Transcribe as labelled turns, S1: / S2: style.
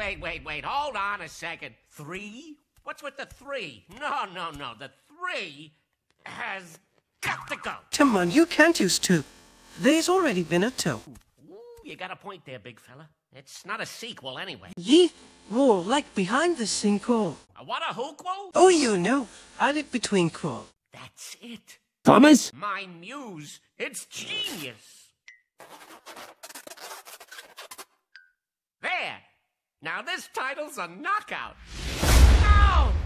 S1: wait. Hold on a second. 3? What's with the 3? No. The 3 has got to go.
S2: Come on, you can't use 2. There's already been a 2.
S1: Ooh, you got a point there, big fella. It's not a sequel anyway.
S2: Ye, more like behind the sinkhole.
S1: What a hookquel?
S2: Oh, you know, add it between quote.
S1: That's it.
S3: Thomas?
S1: My muse. It's genius. There. Now this title's a knockout. No!